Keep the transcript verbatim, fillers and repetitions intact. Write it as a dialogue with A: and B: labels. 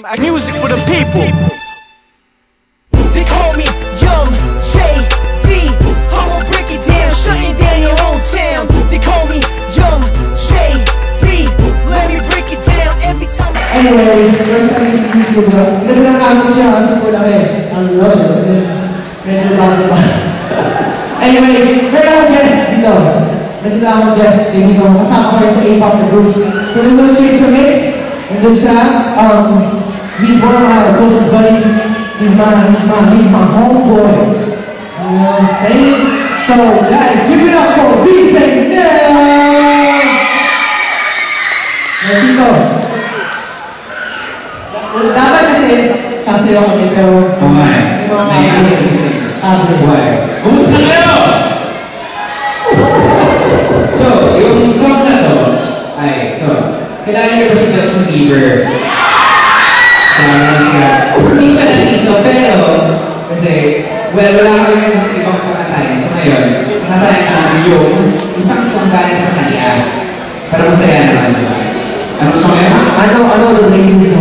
A: Music for the people.
B: They call me Young J V. I'ma break it down, shutting down your hometown. They call me Young J V. Let me break it down every time.
C: Anyway, first time in this video, nagdalang kami siya sa Pulake. Ang lolo, medyo bago pa. Anyway, meron akong guest dito. Nandito akong guest dito. Kasama ko sa A-pop na group. Kung nandun kayo sa mix, nandun siya. Um, he's one of my closest buddies. He's my, he's my, he's my homeboy. You know what I'm saying? So, guys, give it up for D J Nell! Nasito. Dapat kasi sasayaw kami, pero
D: may mga
C: kakasin.
D: Kumusta kayo? So, yung song na to, ay, ito. Kailangan niyo ba si Justin Bieber? Kailangan siya. Hindi siya nandito, pero, kasi, well, wala kami yung ibang kakatayin. So ngayon, kakatayin namin yung isang song galing sa kanya. Pero masaya naman, di ba? Anong song yan?
C: Ano, ano, the name